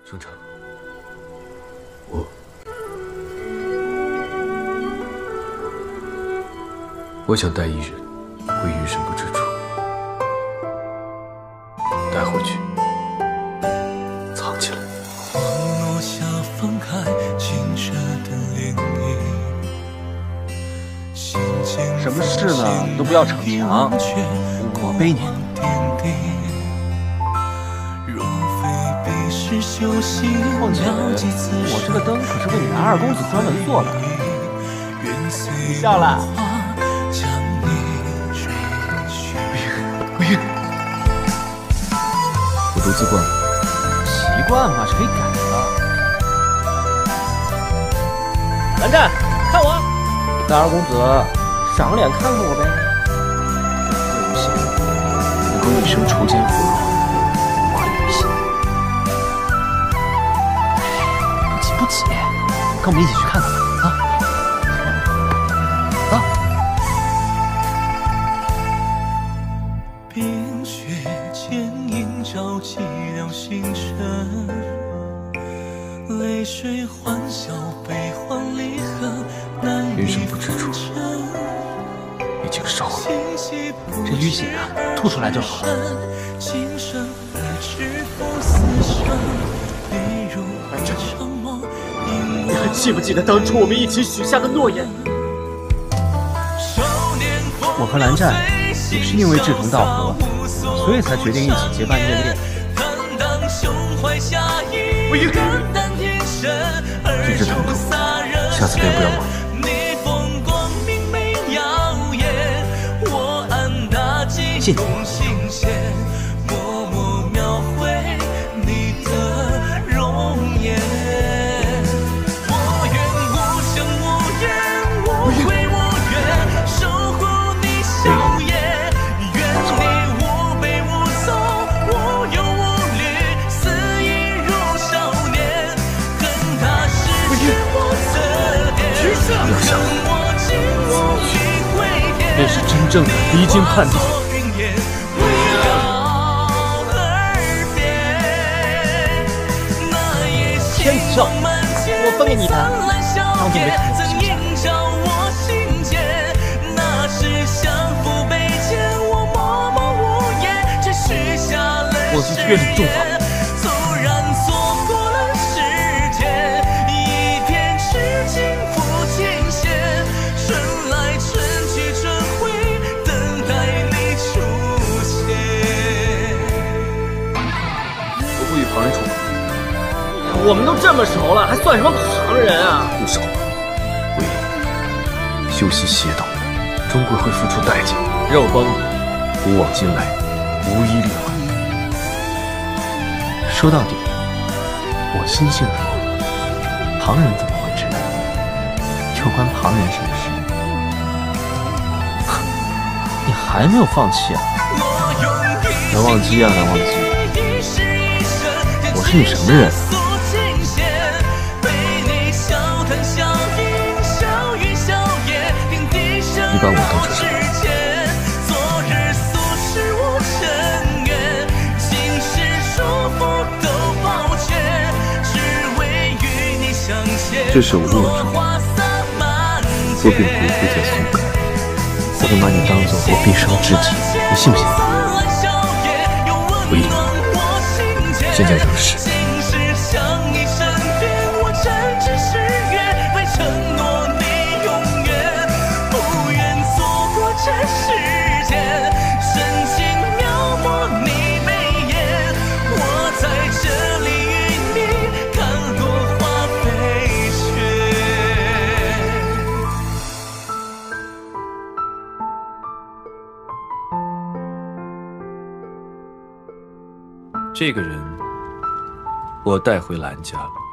生辰，我想带一人回云深不知处，带回去藏起来。 落下放开清澈的涟漪， 什么事呢？你都不要逞强，我背你。况且我这个灯可是为你们二公子专门做的。你笑了。 我独自惯了。 习惯嘛是可以改的。蓝湛，看我！大二公子，赏脸看看我呗。 无心能够一生锄奸扶弱，无愧于心。 不急，跟我们一起去看看吧，啊！ 冰雪剪影照寂寥星辰，泪水欢笑，悲欢离合，难云深不知处，已经烧了。 这淤血啊，吐出来就好了。 你还记不记得当初我们一起许下的诺言？ 我和蓝湛也是因为志同道合，所以才决定一起结伴夜恋。 不应，这只疼痛，下次便不要忘。 谢谢。 要想便是真正的离经叛道。 天子笑，我分给你的，当今没看到我形象。我去约你洞房。 旁人出马， 我们都这么熟了，还算什么旁人啊？ 不熟，为修习邪道，终归会付出代价。 肉崩， 古往今来，无一例外。 说到底，我心性如旁人怎么会知道？又关旁人什么事？你还没有放弃啊？ 能忘记啊，能忘记。 我是你什么人？ 你把我当成什么？这是我跟你说，我并不会再松开，我会把你当做我毕生知己，你信不信？不一定，现在正是。这个人，我带回兰家了。